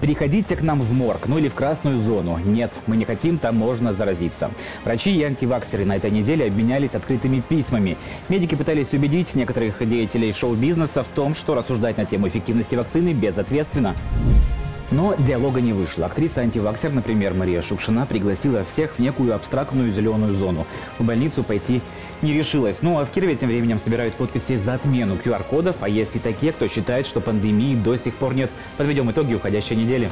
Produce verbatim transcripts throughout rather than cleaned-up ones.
Приходите к нам в морг, ну или в красную зону. Нет, мы не хотим, там можно заразиться. Врачи и антиваксеры на этой неделе обменялись открытыми письмами. Медики пытались убедить некоторых деятелей шоу-бизнеса в том, что рассуждать на тему эффективности вакцины безответственно. Но диалога не вышло. Актриса-антиваксер, например, Мария Шукшина, пригласила всех в некую абстрактную зеленую зону. В больницу пойти не решилась. Ну а в Кирове тем временем собирают подписи за отмену ку ар кодов. А есть и такие, кто считает, что пандемии до сих пор нет. Подведем итоги уходящей недели.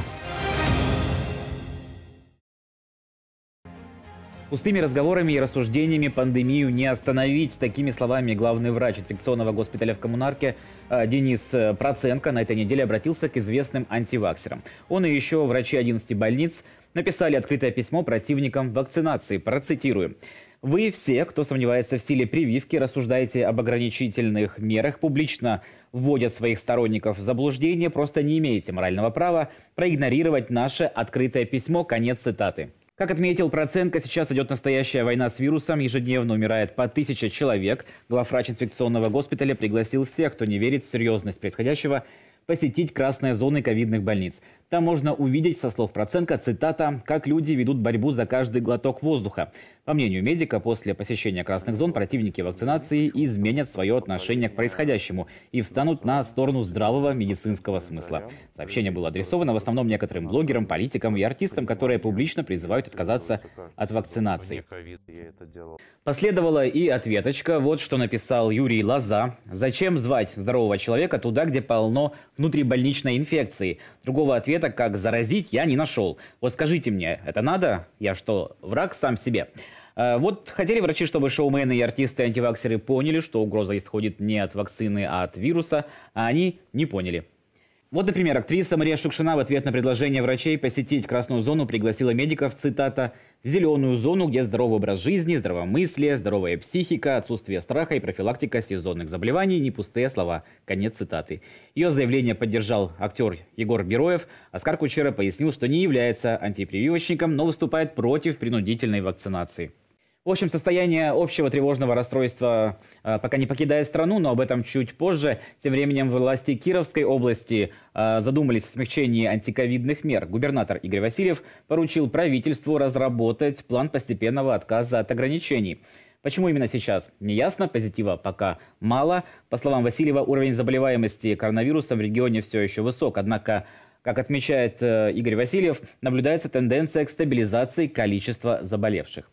Пустыми разговорами и рассуждениями пандемию не остановить. С такими словами главный врач инфекционного госпиталя в Коммунарке Денис Проценко на этой неделе обратился к известным антиваксерам. Он и еще врачи одиннадцати больниц написали открытое письмо противникам вакцинации. Процитирую. «Вы все, кто сомневается в силе прививки, рассуждаете об ограничительных мерах, публично вводят своих сторонников в заблуждение, просто не имеете морального права проигнорировать наше открытое письмо». Конец цитаты. Как отметил Проценко, сейчас идет настоящая война с вирусом, ежедневно умирает по тысяче человек. Главврач инфекционного госпиталя пригласил всех, кто не верит в серьезность происходящего, посетить красные зоны ковидных больниц. Там можно увидеть, со слов Проценко, цитата, «как люди ведут борьбу за каждый глоток воздуха». По мнению медика, после посещения красных зон противники вакцинации изменят свое отношение к происходящему и встанут на сторону здравого медицинского смысла. Сообщение было адресовано в основном некоторым блогерам, политикам и артистам, которые публично призывают отказаться от вакцинации. Последовала и ответочка. Вот что написал Юрий Лоза. «Зачем звать здорового человека туда, где полно внутрибольничной инфекции? Другого ответа, как заразить, я не нашел. Вот скажите мне, это надо? Я что, враг сам себе?» Вот хотели врачи, чтобы шоумены и артисты-антиваксеры поняли, что угроза исходит не от вакцины, а от вируса, а они не поняли. Вот, например, актриса Мария Шукшина в ответ на предложение врачей посетить красную зону пригласила медиков, цитата, «в зеленую зону, где здоровый образ жизни, здравомыслие, здоровая психика, отсутствие страха и профилактика сезонных заболеваний, не пустые слова». Конец цитаты. Ее заявление поддержал актер Егор Бероев. Оскар Кучера пояснил, что не является антипрививочником, но выступает против принудительной вакцинации. В общем, состояние общего тревожного расстройства э, пока не покидает страну, но об этом чуть позже. Тем временем власти Кировской области э, задумались о смягчении антиковидных мер. Губернатор Игорь Васильев поручил правительству разработать план постепенного отказа от ограничений. Почему именно сейчас? Неясно, позитива пока мало. По словам Васильева, уровень заболеваемости коронавирусом в регионе все еще высок. Однако, как отмечает э, Игорь Васильев, наблюдается тенденция к стабилизации количества заболевших.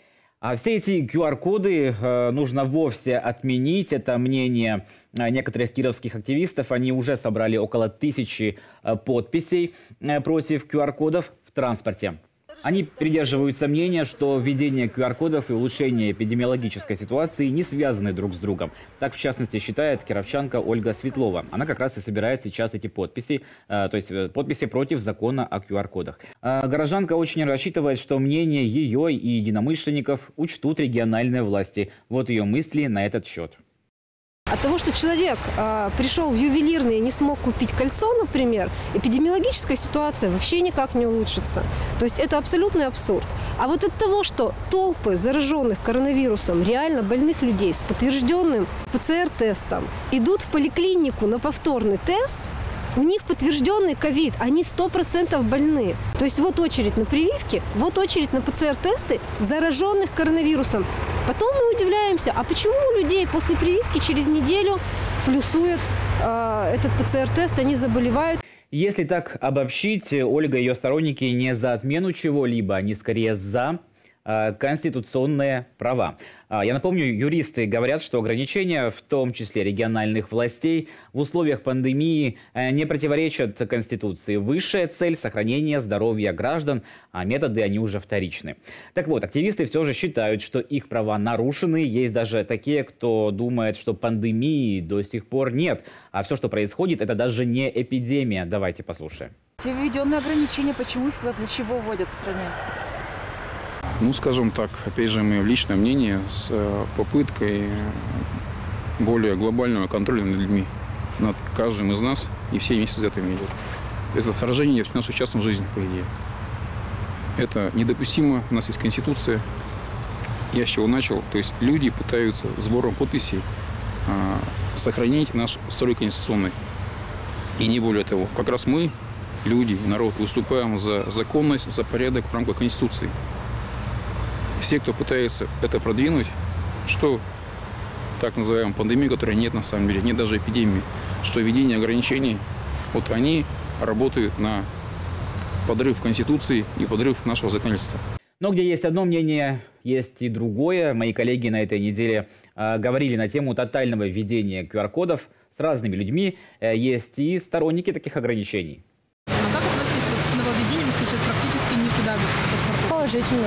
А все эти ку ар коды э, нужно вовсе отменить. Это мнение э, некоторых кировских активистов. Они уже собрали около тысячи э, подписей э, против ку ар кодов в транспорте. Они придерживаются мнения, что введение ку ар кодов и улучшение эпидемиологической ситуации не связаны друг с другом. Так, в частности, считает кировчанка Ольга Светлова. Она как раз и собирает сейчас эти подписи, э, то есть подписи против закона о ку ар кодах. А горожанка очень рассчитывает, что мнение ее и единомышленников учтут региональные власти. Вот ее мысли на этот счет. От того, что человек э, пришел в ювелирный и не смог купить кольцо, например, эпидемиологическая ситуация вообще никак не улучшится. То есть это абсолютный абсурд. А вот от того, что толпы зараженных коронавирусом, реально больных людей с подтвержденным пэ цэ эр тестом идут в поликлинику на повторный тест, у них подтвержденный ковид, они сто процентов больны. То есть вот очередь на прививки, вот очередь на пэ цэ эр тесты зараженных коронавирусом. Потом мы удивляемся, а почему у людей после прививки через неделю плюсует э, этот пэ цэ эр тест, они заболевают. Если так обобщить, Ольга и ее сторонники не за отмену чего-либо, они скорее за э, конституционные права. Я напомню, юристы говорят, что ограничения, в том числе региональных властей, в условиях пандемии не противоречат Конституции. Высшая цель – сохранение здоровья граждан, а методы они уже вторичны. Так вот, активисты все же считают, что их права нарушены. Есть даже такие, кто думает, что пандемии до сих пор нет. А все, что происходит, это даже не эпидемия. Давайте послушаем. Те введенные ограничения, почему их, для чего вводят в стране? Ну, скажем так, опять же, мое личное мнение с попыткой более глобального контроля над людьми, над каждым из нас, и все вместе с этим идет. Это вторжение в нашу частную жизнь, по идее. Это недопустимо, у нас есть Конституция. Я с чего начал, то есть люди пытаются сбором подписей а, сохранить наш строй конституционный. И не более того, как раз мы люди, народ выступаем за законность, за порядок в рамках Конституции. Все, кто пытается это продвинуть, что так называемая пандемия, которой нет на самом деле, нет даже эпидемии, что введение ограничений, вот они работают на подрыв Конституции и подрыв нашего законодательства. Но где есть одно мнение, есть и другое. Мои коллеги на этой неделе э, говорили на тему тотального введения ку ар кодов с разными людьми. Э, есть и сторонники таких ограничений. А как относитесь к нововведениям, если сейчас практически никуда без паспортов? Положительно.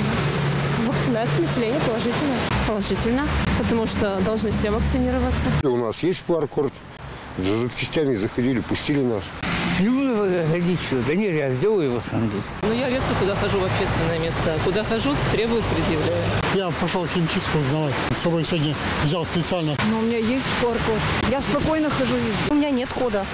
Вакцинация населения положительно. Положительно, потому что должны все вакцинироваться. У нас есть ку ар код, за запчастями заходили, пустили нас. Люблю ходить сюда, нельзя, сделаю его сам. Но я редко куда хожу в общественное место. Куда хожу, требуют, предъявляю. Я пошел химчистку узнавать. С собой сегодня взял специально. Но у меня есть ку ар код. Я спокойно хожу везде. У меня нет кода.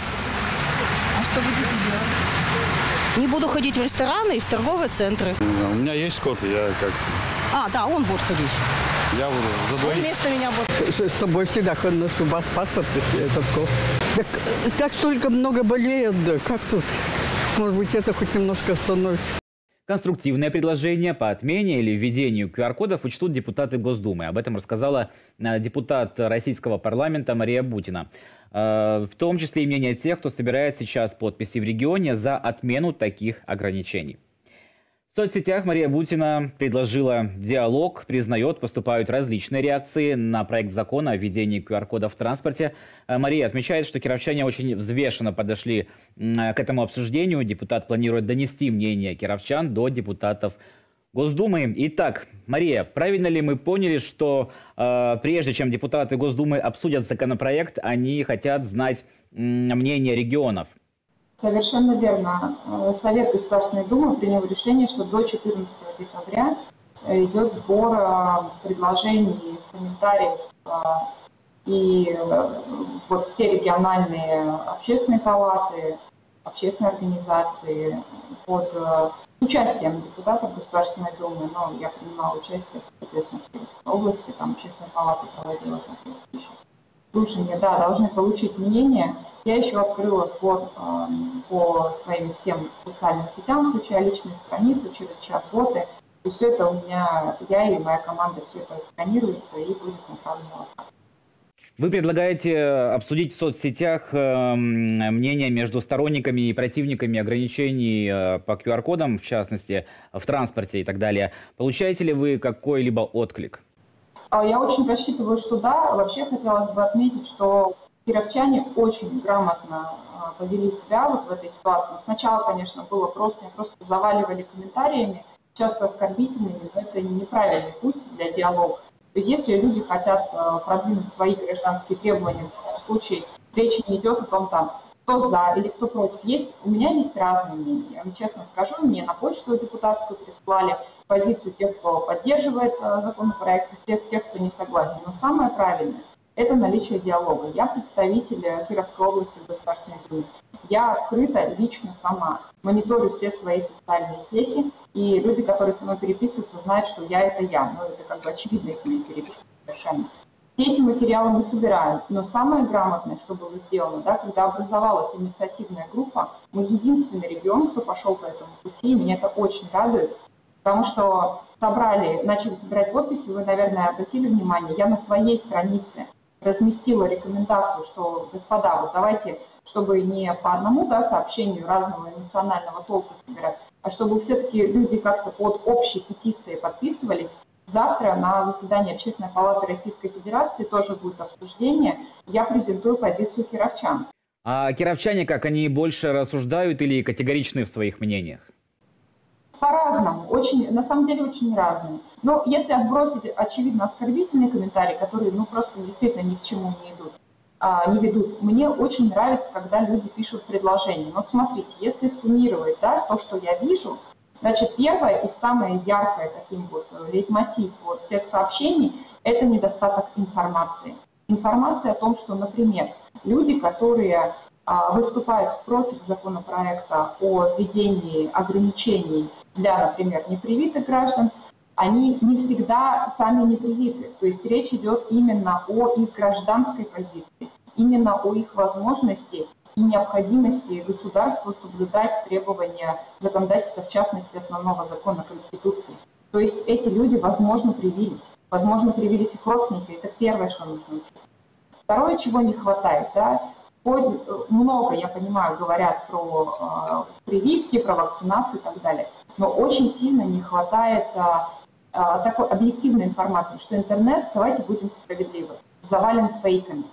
А что будете делать? Не буду ходить в рестораны и в торговые центры. У меня есть код, я как-то... А, да, он будет ходить. Я буду за двоих. Он вместо меня будет. С собой всегда ношу паспорт, если это код. Так, так столько много болеют, да как тут? Может быть, это хоть немножко остановит. Конструктивное предложение по отмене или введению ку ар кодов учтут депутаты Госдумы. Об этом рассказала депутат российского парламента Мария Бутина. В том числе и мнение тех, кто собирает сейчас подписи в регионе за отмену таких ограничений. В соцсетях Мария Бутина предложила диалог, признает, поступают различные реакции на проект закона о введении ку ар кодов в транспорте. Мария отмечает, что кировчане очень взвешенно подошли к этому обсуждению. Депутат планирует донести мнение кировчан до депутатов Госдумы. Итак, Мария, правильно ли мы поняли, что э, прежде чем депутаты Госдумы обсудят законопроект, они хотят знать э, мнение регионов? Совершенно верно. Совет Государственной Думы принял решение, что до четырнадцатого декабря идет сбор предложений, комментариев, и вот все региональные общественные палаты, общественные организации под участием депутатов Государственной Думы, но я принимала участие, соответственно, в Кировской области, там общественная палата проводила соответствующие слушания, да, должны получить мнение. Я еще открыла сбор э, по своим всем социальным сетям, включая личные страницы, через чат-боты. И все это у меня, я и моя команда, все это сканируется и будет направлено. Вы предлагаете обсудить в соцсетях э, мнения между сторонниками и противниками ограничений э, по ку ар кодам, в частности, в транспорте и так далее. Получаете ли вы какой-либо отклик? Я очень рассчитываю, что да. Вообще хотелось бы отметить, что кировчане очень грамотно повели себя вот в этой ситуации. Сначала, конечно, было просто, меня просто заваливали комментариями, часто оскорбительными, но это неправильный путь для диалога. То есть если люди хотят продвинуть свои гражданские требования, в том случае речь не идет о том, там, кто за или кто против. Есть, у меня есть разные мнения. Я вам честно скажу, мне на почту депутатскую прислали позицию тех, кто поддерживает законопроект, тех, тех, кто не согласен. Но самое правильное – это наличие диалога. Я представитель Кировской области в Государственной Думе. Я открыто, лично сама мониторю все свои социальные сети, и люди, которые со мной переписываются, знают, что я – это я. Но это как бы очевидно из моей переписки совершенно. Все эти материалы мы собираем, но самое грамотное, что было сделано, да, когда образовалась инициативная группа, мы единственный регион, кто пошел по этому пути, и меня это очень радует, потому что собрали, начали собирать подписи, вы, наверное, обратили внимание, я на своей странице разместила рекомендацию, что, господа, вот давайте, чтобы не по одному, да, сообщению разного эмоционального толка собирать, а чтобы все-таки люди как-то под общей петицией подписывались. Завтра на заседании Общественной палаты Российской Федерации тоже будет обсуждение. Я презентую позицию кировчан. А кировчане как, они больше рассуждают или категоричны в своих мнениях? По-разному, очень, на самом деле очень разные. Но если отбросить, очевидно, оскорбительные комментарии, которые ну, просто действительно ни к чему не идут, а, не ведут, мне очень нравится, когда люди пишут предложения. Вот смотрите, если суммировать, да, то, что я вижу, значит, первое и самое яркое, таким вот лейтмотив вот всех сообщений, это недостаток информации. Информация о том, что, например, люди, которые а, выступают против законопроекта о введении ограничений для, например, непривитых граждан, они не всегда сами непривиты. То есть речь идет именно о их гражданской позиции, именно о их возможности и и необходимости государства соблюдать требования законодательства, в частности, основного закона Конституции. То есть эти люди, возможно, привились. Возможно, привились их родственники. Это первое, что нужно учесть. Второе, чего не хватает, да, много, я понимаю, говорят про э, прививки, про вакцинацию и так далее, но очень сильно не хватает э, э, такой объективной информации, что интернет, давайте будем справедливы, завален фейками.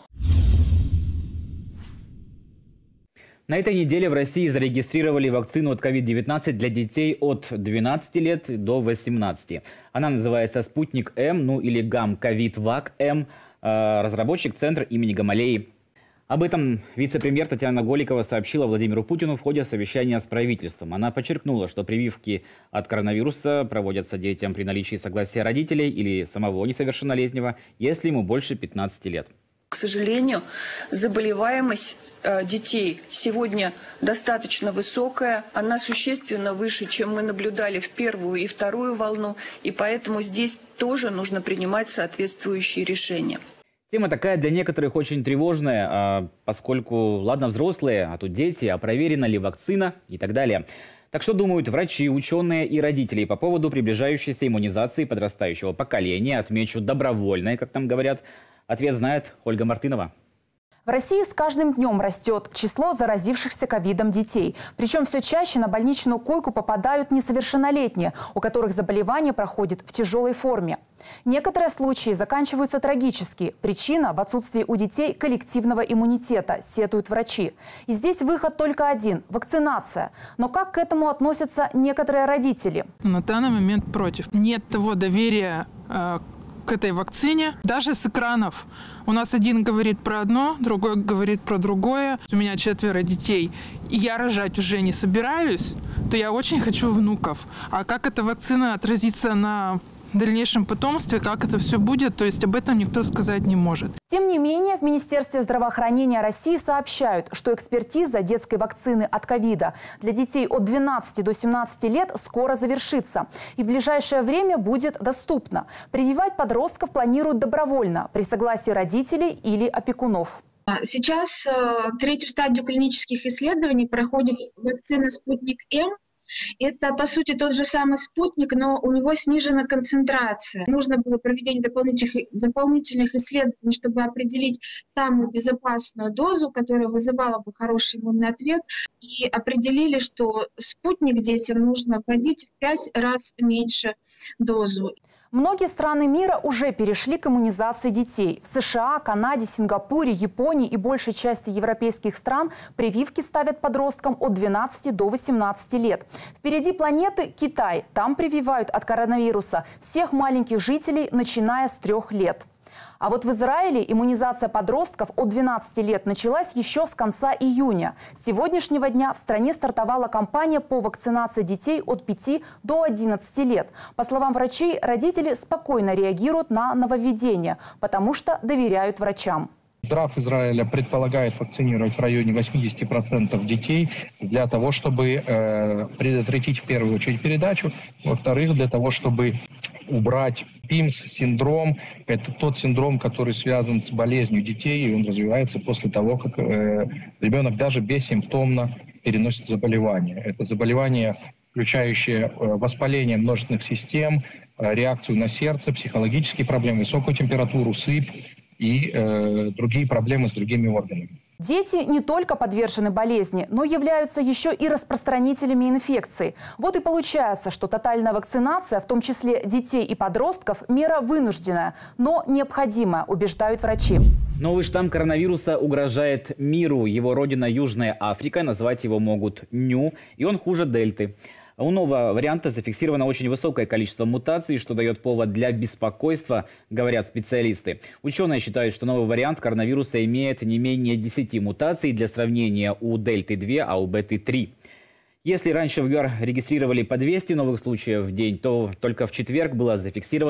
На этой неделе в России зарегистрировали вакцину от ковид девятнадцать для детей от двенадцати лет до восемнадцати. Она называется «Спутник М», ну или «Гам-Ковид-Вак-М», разработчик Центр имени Гамалеи. Об этом вице-премьер Татьяна Голикова сообщила Владимиру Путину в ходе совещания с правительством. Она подчеркнула, что прививки от коронавируса проводятся детям при наличии согласия родителей или самого несовершеннолетнего, если ему больше пятнадцати лет. К сожалению, заболеваемость э, детей сегодня достаточно высокая. Она существенно выше, чем мы наблюдали в первую и вторую волну. И поэтому здесь тоже нужно принимать соответствующие решения. Тема такая для некоторых очень тревожная, поскольку, ладно, взрослые, а тут дети, а проверена ли вакцина и так далее. Так что думают врачи, ученые и родители по поводу приближающейся иммунизации подрастающего поколения? Отмечу, добровольной, как там говорят. Ответ знает Ольга Мартынова. В России с каждым днем растет число заразившихся ковидом детей. Причем все чаще на больничную койку попадают несовершеннолетние, у которых заболевание проходит в тяжелой форме. Некоторые случаи заканчиваются трагически. Причина в отсутствии у детей коллективного иммунитета, сетуют врачи. И здесь выход только один – вакцинация. Но как к этому относятся некоторые родители? На данный момент против. Нет того доверия э к этой вакцине, даже с экранов. У нас один говорит про одно, другой говорит про другое. У меня четверо детей, и я рожать уже не собираюсь, то я очень хочу внуков. А как эта вакцина отразится на дальнейшем потомстве, как это все будет, то есть об этом никто сказать не может. Тем не менее, в Министерстве здравоохранения России сообщают, что экспертиза детской вакцины от ковида для детей от двенадцати до семнадцати лет скоро завершится и в ближайшее время будет доступна. Прививать подростков планируют добровольно при согласии родителей или опекунов. Сейчас э, третью стадию клинических исследований проходит вакцина «Спутник М». Это, по сути, тот же самый спутник, но у него снижена концентрация. Нужно было проведение дополнительных, дополнительных исследований, чтобы определить самую безопасную дозу, которая вызывала бы хороший иммунный ответ. И определили, что спутник детям нужно вводить в пять раз меньше дозу. Многие страны мира уже перешли к иммунизации детей. В США, Канаде, Сингапуре, Японии и большей части европейских стран прививки ставят подросткам от двенадцати до восемнадцати лет. Впереди планеты Китай. Там прививают от коронавируса всех маленьких жителей, начиная с трех лет. А вот в Израиле иммунизация подростков от двенадцати лет началась еще с конца июня. С сегодняшнего дня в стране стартовала кампания по вакцинации детей от пяти до одиннадцати лет. По словам врачей, родители спокойно реагируют на нововведения, потому что доверяют врачам. Здрав Израиля предполагает вакцинировать в районе восьмидесяти процентов детей для того, чтобы э, предотвратить в первую очередь передачу, во-вторых, для того, чтобы убрать пимс-синдром. Это тот синдром, который связан с болезнью детей, и он развивается после того, как э, ребенок даже бессимптомно переносит заболевание. Это заболевание, включающее э, воспаление множественных систем, э, реакцию на сердце, психологические проблемы, высокую температуру, сыпь и э, другие проблемы с другими органами. Дети не только подвержены болезни, но являются еще и распространителями инфекций. Вот и получается, что тотальная вакцинация, в том числе детей и подростков, мера вынужденная, но необходимая, убеждают врачи. Новый штамм коронавируса угрожает миру. Его родина Южная Африка, назвать его могут НЮ, и он хуже дельты. У нового варианта зафиксировано очень высокое количество мутаций, что дает повод для беспокойства, говорят специалисты. Ученые считают, что новый вариант коронавируса имеет не менее десяти мутаций. Для сравнения, у дельты две, а у беты три. Если раньше в ЮАР регистрировали по двести новых случаев в день, то только в четверг было зафиксировано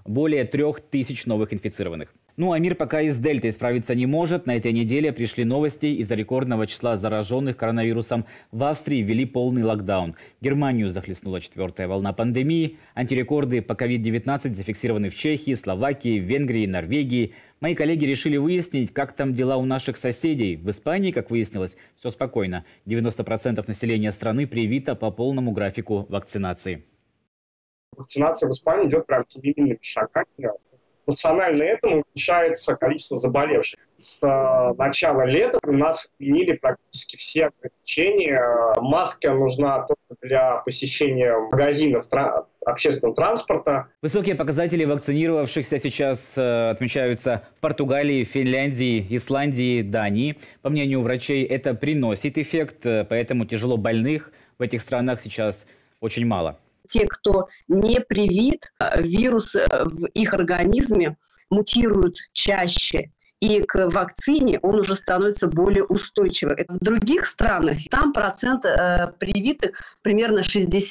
более трех тысяч новых инфицированных. Ну а мир пока и с дельтой справиться не может. На этой неделе пришли новости из-за рекордного числа зараженных коронавирусом. В Австрии ввели полный локдаун. Германию захлестнула четвертая волна пандемии. Антирекорды по ковид девятнадцать зафиксированы в Чехии, Словакии, Венгрии, Норвегии. Мои коллеги решили выяснить, как там дела у наших соседей. В Испании, как выяснилось, все спокойно. девяносто процентов населения страны привито по полному графику вакцинации. Вакцинация в Испании идет прям семимильными шагами. Пропорционально этому уменьшается количество заболевших. С э, начала лета у нас отменили практически все ограничения. Маска нужна только для посещения магазинов тра- общественного транспорта. Высокие показатели вакцинировавшихся сейчас э, отмечаются в Португалии, Финляндии, Исландии, Дании. По мнению врачей, это приносит эффект, поэтому тяжело больных в этих странах сейчас очень мало. Те, кто не привит, вирус в их организме мутирует чаще. И к вакцине он уже становится более устойчивым. В других странах там процент э, привитых примерно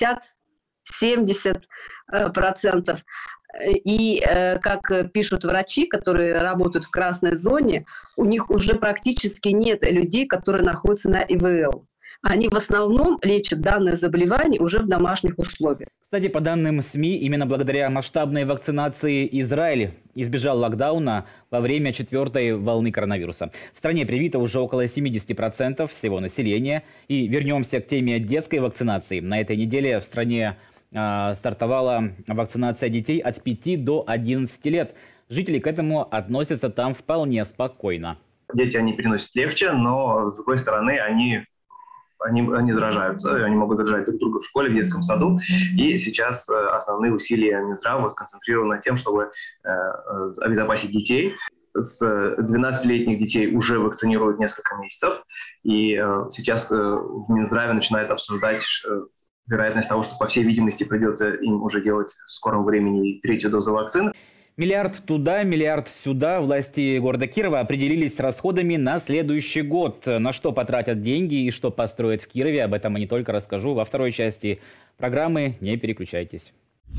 шестьдесят-семьдесят процентов. И, э, как пишут врачи, которые работают в красной зоне, у них уже практически нет людей, которые находятся на И В Л. Они в основном лечат данное заболевание уже в домашних условиях. Кстати, по данным СМИ, именно благодаря масштабной вакцинации Израиль избежал локдауна во время четвертой волны коронавируса. В стране привито уже около семидесяти процентов всего населения. И вернемся к теме детской вакцинации. На этой неделе в стране э, стартовала вакцинация детей от пяти до одиннадцати лет. Жители к этому относятся там вполне спокойно. Дети они переносят легче, но с другой стороны они... Они, они заражаются, они могут заражать друг друга в школе, в детском саду. И сейчас э, основные усилия Минздрава сконцентрированы на тем, чтобы э, обезопасить детей. С двенадцатилетних детей уже вакцинируют несколько месяцев. И э, сейчас э, в Минздраве начинают обсуждать э, вероятность того, что, по всей видимости, придется им уже делать в скором времени третью дозу вакцины. Миллиард туда, миллиард сюда. Власти города Кирова определились с расходами на следующий год. На что потратят деньги и что построят в Кирове, об этом и не только расскажу во второй части программы. Не переключайтесь.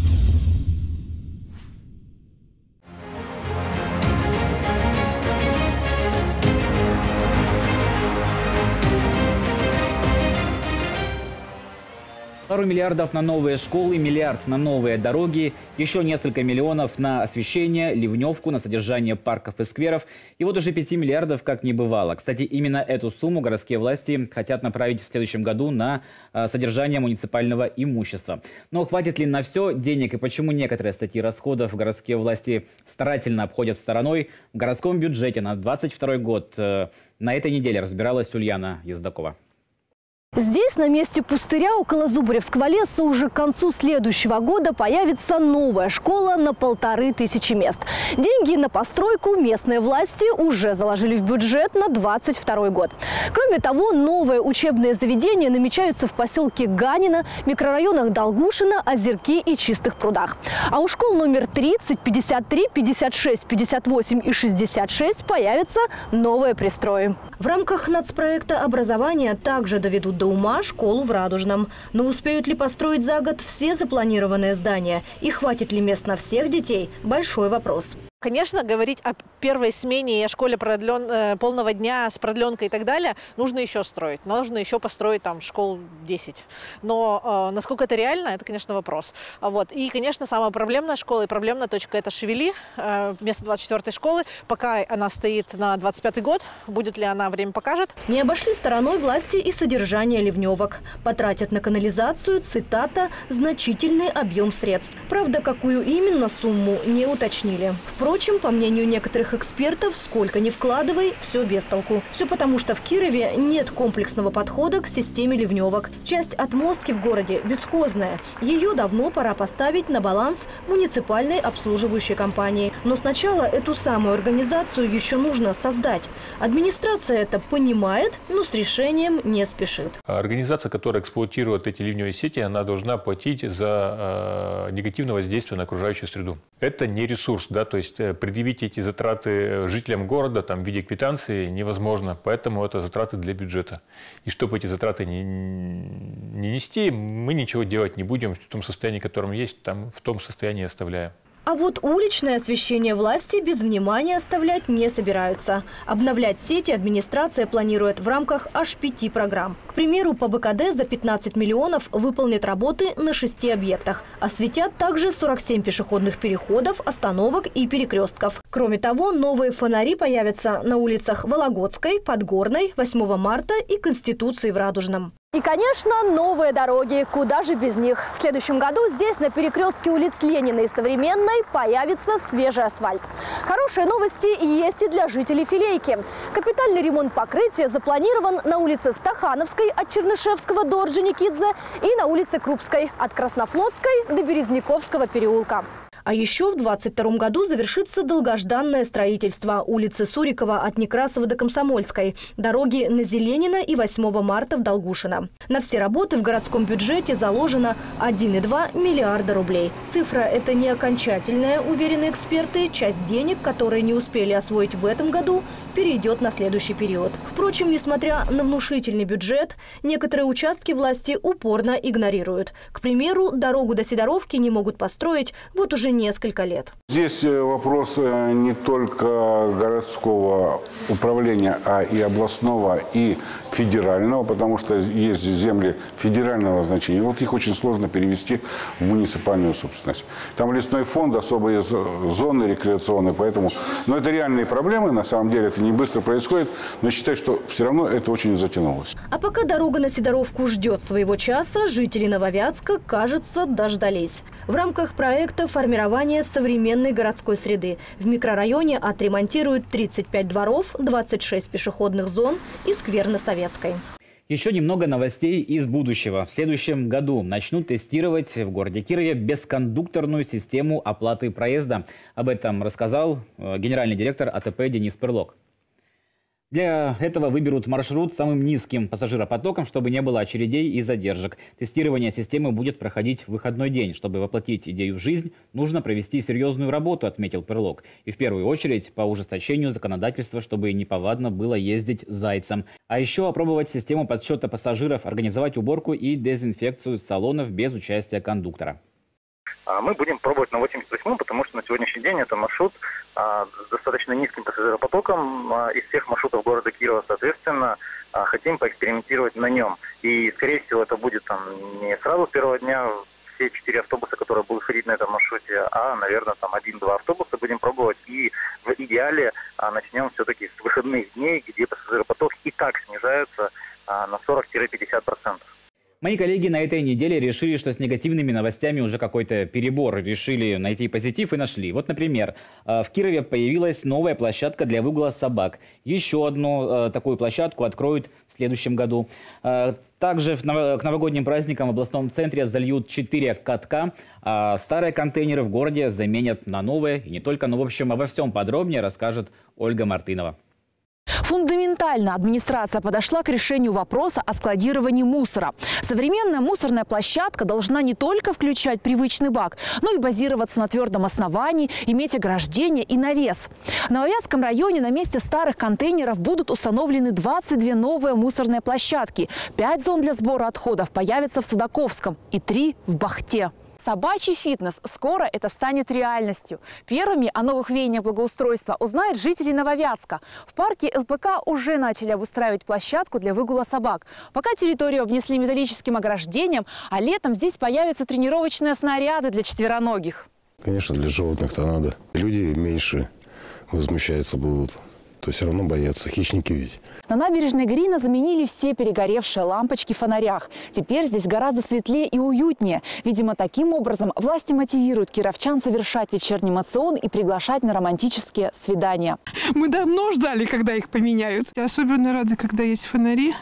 Пару миллиардов на новые школы, миллиард на новые дороги, еще несколько миллионов на освещение, ливневку, на содержание парков и скверов. И вот уже пяти миллиардов как не бывало. Кстати, именно эту сумму городские власти хотят направить в следующем году на э, содержание муниципального имущества. Но хватит ли на все денег и почему некоторые статьи расходов городские власти старательно обходят стороной? В городском бюджете на двадцать второй год э, на этой неделе разбиралась Ульяна Ездакова. Здесь, на месте пустыря около Зубаревского леса, уже к концу следующего года появится новая школа на полторы тысячи мест. Деньги на постройку местные власти уже заложили в бюджет на двадцать второй год. Кроме того, новые учебные заведения намечаются в поселке Ганино, микрорайонах Долгушино, Озерки и Чистых прудах. А у школ номер тридцать, пятьдесят три, пятьдесят шесть, пятьдесят восемь и шестьдесят шесть появятся новые пристрои. В рамках нацпроекта образования также доведут до ума школу в Радужном. Но успеют ли построить за год все запланированные здания? И хватит ли мест на всех детей? Большой вопрос. Конечно, говорить о первой смене и о школе продлен, полного дня с продленкой и так далее нужно еще строить. Нужно еще построить там школ десять. Но э, насколько это реально, это, конечно, вопрос. Вот. И, конечно, самая проблемная школа и проблемная точка – это Шевели, э, место двадцать четвёртой школы. Пока она стоит на двадцать пятый год, будет ли она, время покажет. Не обошли стороной власти и содержание ливневок. Потратят на канализацию, цитата, значительный объем средств. Правда, какую именно сумму, не уточнили. Впрочем, по мнению некоторых экспертов, сколько ни вкладывай, все без толку. Все потому, что в Кирове нет комплексного подхода к системе ливневок. Часть отмостки в городе бесхозная. Ее давно пора поставить на баланс муниципальной обслуживающей компании. Но сначала эту самую организацию еще нужно создать. Администрация это понимает, но с решением не спешит. Организация, которая эксплуатирует эти ливневые сети, она должна платить за э, негативное воздействие на окружающую среду. Это не ресурс, да, то есть предъявить эти затраты жителям города там, в виде квитанции невозможно, поэтому это затраты для бюджета. И чтобы эти затраты не, не нести, мы ничего делать не будем в том состоянии, в котором есть, там, в том состоянии оставляем. А вот уличное освещение власти без внимания оставлять не собираются. Обновлять сети администрация планирует в рамках аж пяти программ. К примеру, по Бэ Ка Дэ за пятнадцать миллионов выполнит работы на шести объектах. Осветят также сорок семь пешеходных переходов, остановок и перекрестков. Кроме того, новые фонари появятся на улицах Вологодской, Подгорной, восьмого марта и Конституции в Радужном. И, конечно, новые дороги. Куда же без них? В следующем году здесь, на перекрестке улиц Ленина и Современной, появится свежий асфальт. Хорошие новости есть и для жителей Филейки. Капитальный ремонт покрытия запланирован на улице Стахановской от Чернышевского до Орджоникидзе и на улице Крупской от Краснофлотской до Березняковского переулка. А еще в двадцать втором году завершится долгожданное строительство улицы Сурикова от Некрасова до Комсомольской, дороги на Зеленина и восьмого марта в Долгушино. На все работы в городском бюджете заложено один и два миллиарда рублей. Цифра эта не окончательная, уверены эксперты. Часть денег, которые не успели освоить в этом году, перейдет на следующий период. Впрочем, несмотря на внушительный бюджет, некоторые участки власти упорно игнорируют. К примеру, дорогу до Сидоровки не могут построить вот уже несколько лет. Здесь вопрос не только городского управления, а и областного, и федерального, потому что есть земли федерального значения. Вот их очень сложно перевести в муниципальную собственность. Там лесной фонд, особые зоны рекреационные, поэтому... Но это реальные проблемы, на самом деле это не быстро происходит, но считаю, что все равно это очень затянулось. А пока дорога на Сидоровку ждет своего часа, жители Нововятска, кажется, дождались. В рамках проекта формирования современной городской среды в микрорайоне отремонтируют тридцать пять дворов, двадцать шесть пешеходных зон и сквер на Советской. Еще немного новостей из будущего. В следующем году начнут тестировать в городе Кирове бескондукторную систему оплаты проезда. Об этом рассказал генеральный директор А Тэ Пэ Денис Перлок. Для этого выберут маршрут с самым низким пассажиропотоком, чтобы не было очередей и задержек. Тестирование системы будет проходить в выходной день. Чтобы воплотить идею в жизнь, нужно провести серьезную работу, отметил Перлок. И в первую очередь по ужесточению законодательства, чтобы неповадно было ездить зайцем. А еще опробовать систему подсчета пассажиров, организовать уборку и дезинфекцию салонов без участия кондуктора. Мы будем пробовать на восемьдесят восьмом, потому что на сегодняшний день это маршрут а, с достаточно низким пассажиропотоком а, из всех маршрутов города Кирова. Соответственно, а, хотим поэкспериментировать на нем. И, скорее всего, это будет там не сразу с первого дня все четыре автобуса, которые будут ходить на этом маршруте, а, наверное, там один-два автобуса будем пробовать. И в идеале а, начнем все-таки с выходных дней, где пассажиропоток и так снижается а, на сорок-пятьдесят процентов. Мои коллеги на этой неделе решили, что с негативными новостями уже какой-то перебор. Решили найти позитив и нашли. Вот, например, в Кирове появилась новая площадка для выгула собак. Еще одну такую площадку откроют в следующем году. Также к новогодним праздникам в областном центре зальют четыре катка, а старые контейнеры в городе заменят на новые. И не только, но в общем обо всем подробнее расскажет Ольга Мартынова. Фундаментально администрация подошла к решению вопроса о складировании мусора. Современная мусорная площадка должна не только включать привычный бак, но и базироваться на твердом основании, иметь ограждение и навес. В Нововятском районе на месте старых контейнеров будут установлены двадцать две новые мусорные площадки. пять зон для сбора отходов появятся в Садаковском и три в Бахте. Собачий фитнес. Скоро это станет реальностью. Первыми о новых веяниях благоустройства узнают жители Нововятска. В парке Эл Пэ Ка уже начали обустраивать площадку для выгула собак. Пока территорию обнесли металлическим ограждением, а летом здесь появятся тренировочные снаряды для четвероногих. Конечно, для животных-то надо. Люди меньше возмущаются будут. То все равно боятся, хищники ведь. На набережной Грина заменили все перегоревшие лампочки в фонарях. Теперь здесь гораздо светлее и уютнее. Видимо, таким образом власти мотивируют кировчан совершать вечерний моцион и приглашать на романтические свидания. Мы давно ждали, когда их поменяют. Я особенно рада, когда есть фонари.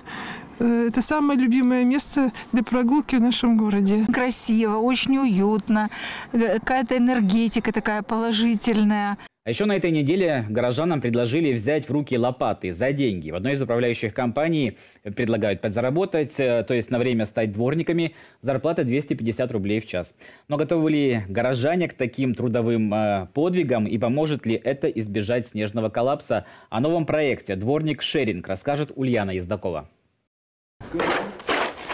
Это самое любимое место для прогулки в нашем городе. Красиво, очень уютно, какая-то энергетика такая положительная. А еще на этой неделе горожанам предложили взять в руки лопаты за деньги. В одной из управляющих компаний предлагают подзаработать, то есть на время стать дворниками, зарплата двести пятьдесят рублей в час. Но готовы ли горожане к таким трудовым э, подвигам и поможет ли это избежать снежного коллапса? О новом проекте «Дворник Шеринг» расскажет Ульяна Ездакова.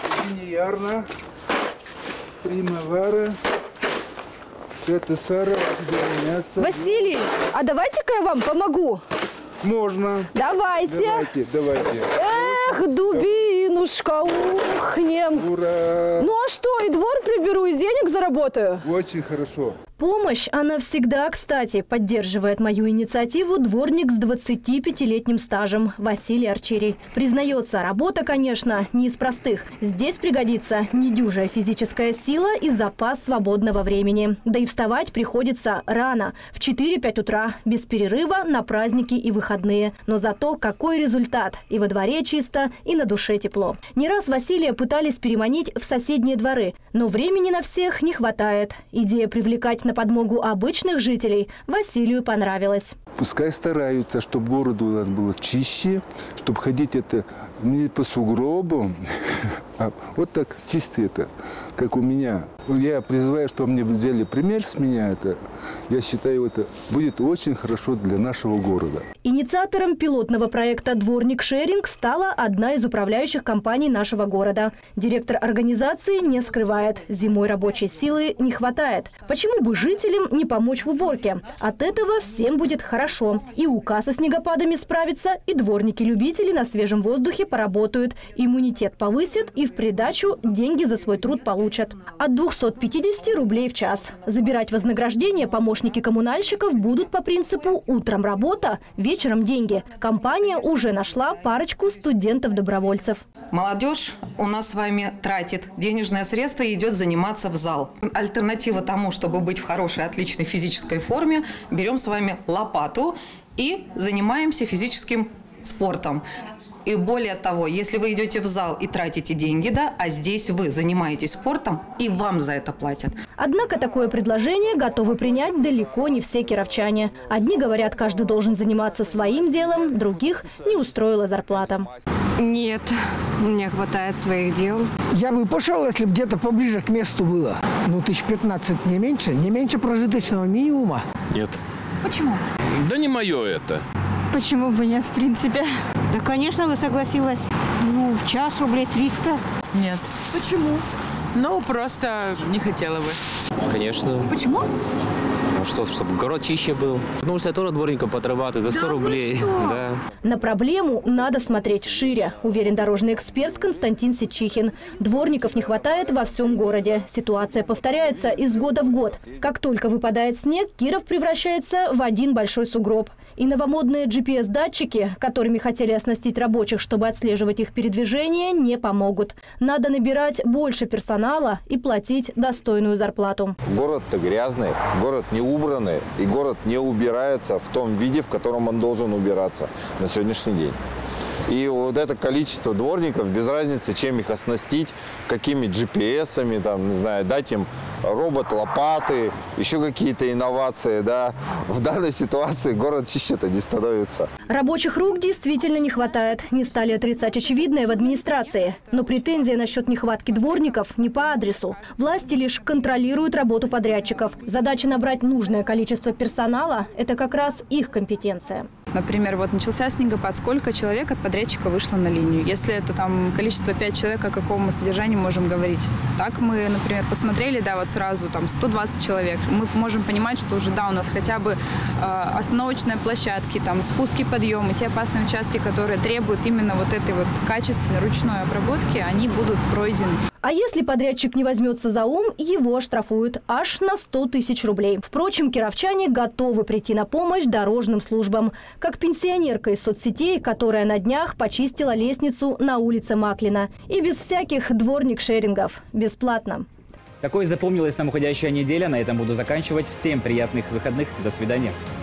Примавара, это Сара. Василий, а давайте-ка я вам помогу. Можно. Давайте. Давайте, давайте. Эх, дубинушка, ухнем. Ура. Ну а что, и двор приберу, и денег заработаю? Очень хорошо. Помощь, она всегда кстати, поддерживает мою инициативу дворник с двадцатипятилетним стажем Василий Арчерий. Признается, работа, конечно, не из простых. Здесь пригодится недюжая физическая сила и запас свободного времени. Да и вставать приходится рано, в четыре-пять утра, без перерыва на праздники и выходные. Но зато какой результат! И во дворе чисто, и на душе тепло. Не раз Василия пытались переманить в соседние дворы, но времени на всех не хватает. Идея привлекать на подмогу обычных жителей Василию понравилась. Пускай стараются, чтобы город у нас было чище, чтобы ходить это не по сугробам, а вот так чисто это, как у меня. Я призываю, чтобы мне взяли пример с меня. Это, я считаю, это будет очень хорошо для нашего города. Инициатором пилотного проекта «Дворник Шеринг» стала одна из управляющих компаний нашего города. Директор организации не скрывает, зимой рабочей силы не хватает. Почему бы жителям не помочь в уборке? От этого всем будет хорошо. И УК со снегопадами справится, и дворники-любители на свежем воздухе поработают. Иммунитет повысит, и в придачу деньги за свой труд получат. От двухсот пятидесяти рублей в час. Забирать вознаграждение помощники коммунальщиков будут по принципу «утром работа, вечером деньги». Компания уже нашла парочку студентов-добровольцев. Молодежь у нас с вами тратит денежные средства и идет заниматься в зал. Альтернатива тому, чтобы быть в хорошей, отличной физической форме, берем с вами лопату и занимаемся физическим спортом. И более того, если вы идете в зал и тратите деньги, да, а здесь вы занимаетесь спортом, и вам за это платят. Однако такое предложение готовы принять далеко не все кировчане. Одни говорят, каждый должен заниматься своим делом, других не устроила зарплата. Нет, мне хватает своих дел. Я бы пошел, если бы где-то поближе к месту было. Ну, тысяч пятнадцать, не меньше, не меньше прожиточного минимума. Нет. Почему? Да не мое это. Почему бы нет, в принципе? Да, конечно, бы согласилась. Ну, в час рублей триста. Нет. Почему? Ну, просто не хотела бы. Конечно. Почему? Ну что, чтобы город чище был. Ну, я тоже дворником подрабатываю за сто да рублей. Да. На проблему надо смотреть шире, уверен дорожный эксперт Константин Сичихин. Дворников не хватает во всем городе. Ситуация повторяется из года в год. Как только выпадает снег, Киров превращается в один большой сугроб. И новомодные джи пи эс-датчики, которыми хотели оснастить рабочих, чтобы отслеживать их передвижение, не помогут. Надо набирать больше персонала и платить достойную зарплату. Город-то грязный, город не убранный, и город не убирается в том виде, в котором он должен убираться на сегодняшний день. И вот это количество дворников, без разницы, чем их оснастить, какими джи пи эсами, там, не знаю, дать им робот-лопаты, еще какие-то инновации, да. В данной ситуации город чище-то не становится. Рабочих рук действительно не хватает. Не стали отрицать очевидное в администрации. Но претензия насчет нехватки дворников не по адресу. Власти лишь контролируют работу подрядчиков. Задача набрать нужное количество персонала – это как раз их компетенция. Например, вот начался снегопад, сколько человек от подрядчика вышло на линию? Если это там количество пять человек, о каком мы содержании можем говорить? Так мы, например, посмотрели, да, вот сразу там сто двадцать человек. Мы можем понимать, что уже, да, у нас хотя бы э, остановочные площадки, там спуски, подъемы, те опасные участки, которые требуют именно вот этой вот качественной ручной обработки, они будут пройдены. А если подрядчик не возьмется за ум, его оштрафуют аж на сто тысяч рублей. Впрочем, кировчане готовы прийти на помощь дорожным службам. Как пенсионерка из соцсетей, которая на днях почистила лестницу на улице Маклина. И без всяких дворник-шерингов. Бесплатно. Такой запомнилась нам уходящая неделя. На этом буду заканчивать. Всем приятных выходных. До свидания.